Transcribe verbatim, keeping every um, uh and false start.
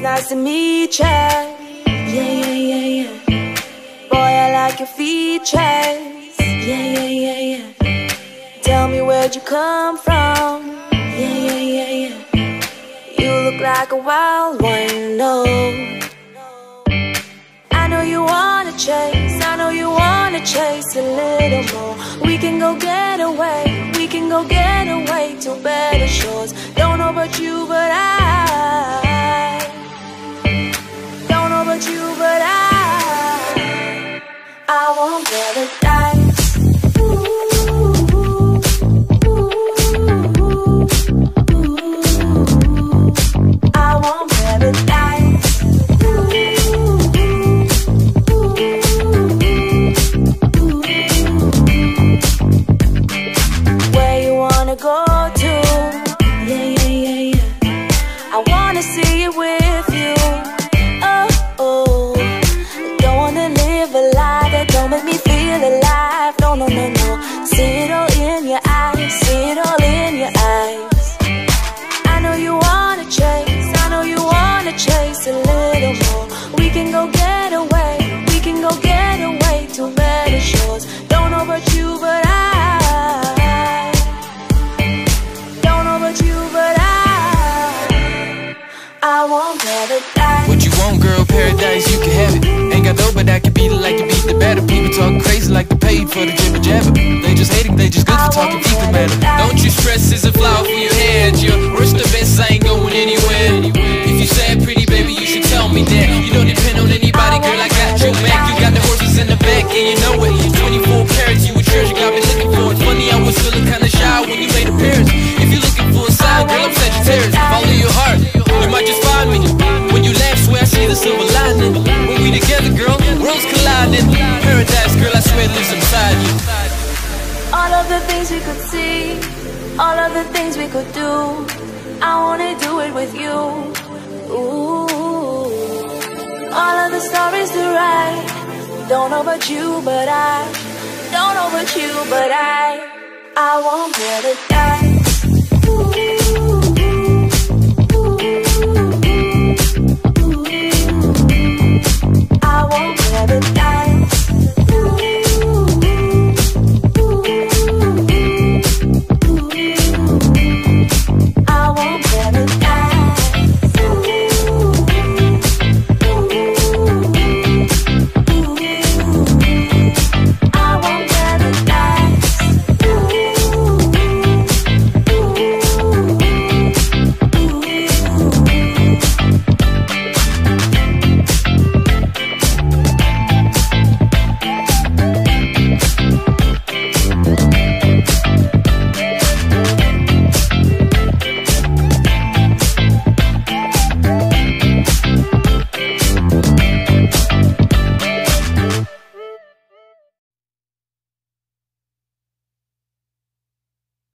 nice to meet ya. Yeah, yeah, yeah, yeah. Boy, I like your features. Yeah, yeah, yeah, yeah. Tell me where'd you come from. Yeah, yeah, yeah, yeah. You look like a wild one, no. I know you wanna chase, I know you wanna chase a little more. We can go get away, we can go get away to better shores. Don't know about you, but I don't know about you, but I I want paradise. Go to, yeah, yeah, yeah, yeah. I wanna see it with you. Oh, oh. Don't wanna live a lie that don't make me feel alive. No, no, no, no. See it all in your eyes, see it all in your eyes. I know you wanna chase, I know you wanna chase a little more. We can go get away, we can go get away to better shores. Don't know about you, but I I want paradise. What you want, girl? Paradise, you can have it. Ain't got no, but I can beat it like you beat the batter. People talk crazy like they paid for the jibber jabber. They just hate it, they just good for talking people matter. Don't you stress, it's a flower for your head. Your worst the best, I ain't going anywhere. If you sad pretty, baby, you should tell me that. You don't depend on anybody, girl, I got your back. You got the horses in the back, and you know it. Twenty-four carats, you a treasure, got me looking for it. Funny, I was feeling kinda shy when you made appearance. If you're looking for a sign, girl, I'm Sagittarius. Follow your heart, you might just find me. When you laugh, swear I see the silver lining. When we together, girl, worlds colliding. Paradise, girl, I swear lives inside you. All of the things we could see, all of the things we could do, I wanna do it with you. Ooh. All of the stories to write. Don't know about you, but I don't know about you, but I I want paradise.